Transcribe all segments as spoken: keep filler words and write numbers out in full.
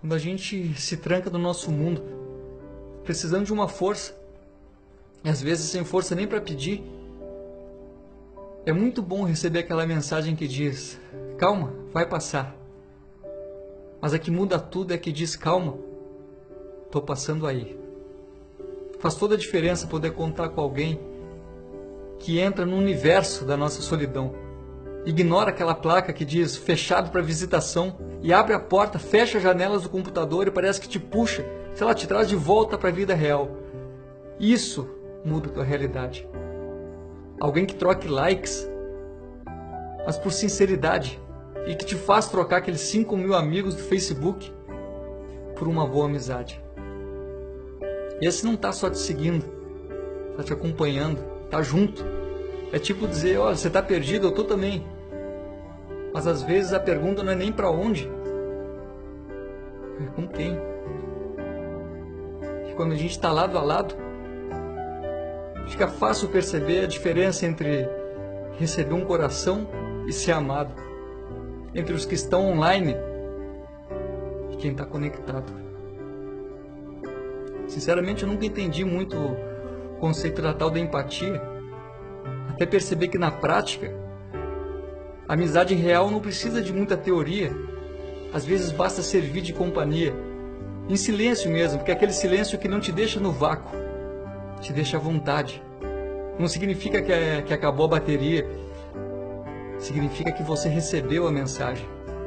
Quando a gente se tranca no nosso mundo, precisando de uma força, e às vezes sem força nem para pedir, é muito bom receber aquela mensagem que diz: calma, vai passar. Mas a que muda tudo é que diz: calma, tô passando aí. Faz toda a diferença poder contar com alguém que entra no universo da nossa solidão. Ignora aquela placa que diz fechado para visitação e abre a porta, fecha as janelas do computador e parece que te puxa, sei lá, te traz de volta para a vida real. Isso muda a tua realidade. Alguém que troque likes, mas por sinceridade, e que te faz trocar aqueles cinco mil amigos do Facebook por uma boa amizade. Esse não está só te seguindo, está te acompanhando, está junto. É tipo dizer: olha, você está perdido, eu estou também. Mas às vezes a pergunta não é nem para onde, é com quem. E quando a gente está lado a lado, fica fácil perceber a diferença entre receber um coração e ser amado, entre os que estão online e quem está conectado. Sinceramente, eu nunca entendi muito o conceito da tal da empatia, até perceber que na prática, a amizade real não precisa de muita teoria. Às vezes basta servir de companhia, em silêncio mesmo, porque é aquele silêncio que não te deixa no vácuo, te deixa à vontade. Não significa que, é, que acabou a bateria, significa que você recebeu a mensagem.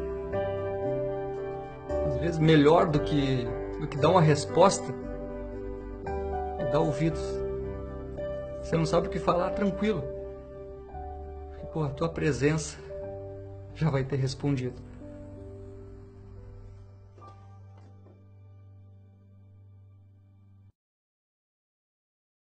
Às vezes melhor do que, do que dar uma resposta, é dar ouvidos. Você não sabe o que falar, tranquilo. Porque, pô, a tua presença já vai ter respondido.